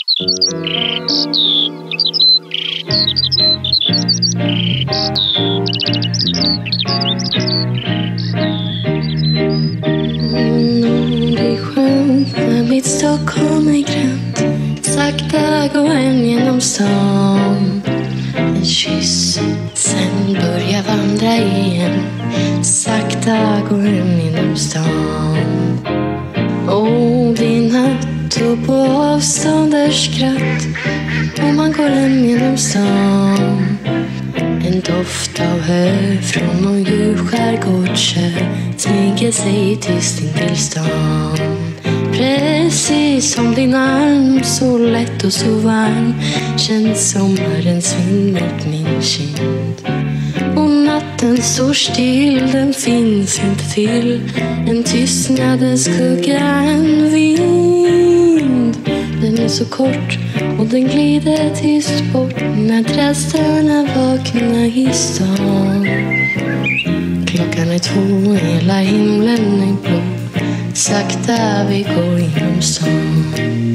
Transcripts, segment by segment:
Det är skönt när mitt Stockholm är grönt. Sakta gå hem genom stan. En kyss, sen börja vandra igen. Sakta gå hem genom stan. Det är natt och på avstånd är skratt. Och man går hem genom stan. En doft av hö från någon djurskärgårdsö smyger sig tyst in till stan. Precis som din arm, så lätt och så varm, känns sommarens vind mot min kind. Och natten står still, den finns inte till. En tystnadens skugga, en vind. Den är så kort och den glider tyst bort när trästarna vaknar i stan. Klockan är 2, hela himlen är blå. Sakta vi går inom stan.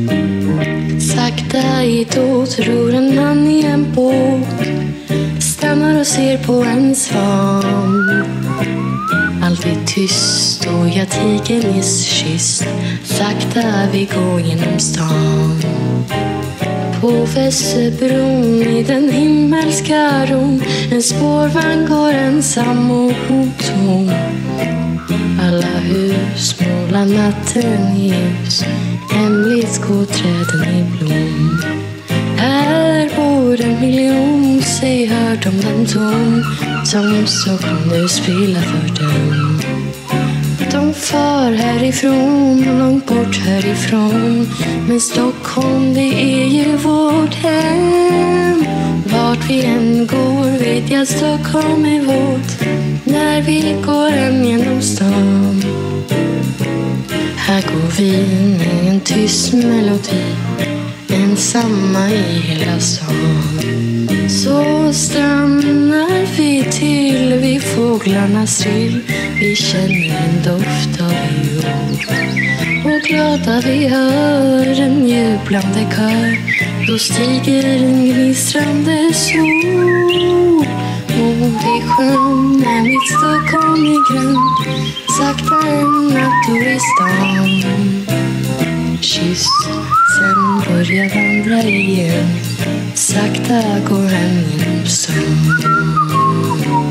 Sakta hit och tror en man i en båt stannar och ser på en svan. Allt är tyst och jag tiger nyss kysst. Sakta vi går genom stan. På Västerbron i den himmelska ron en spårvagn går ensam och tom. Alla hus målar natten i ljus. Hemligt går träden i blom. Här bor 1 miljon, säg hört om den ton som Stockholm nu spelar för dem. De far härifrån, långt bort härifrån. Men Stockholm, det är ju vårt hem. Vart vi än går vet jag Stockholm är vårt. När vi går hem genom stan. Här går vi med en tyst melodi, ensamma i hela stan. Så stannar vi till vid fåglarnas trill. Vi känner en doft av jord. Och glada vi hör en jublande kör. Då stiger en gnistrande sol. Det är skönt när mitt Stockholm är grönt. Sakta en natt och i stan. Kyss, sen börja vandra igen. Sakta går hem genom stan.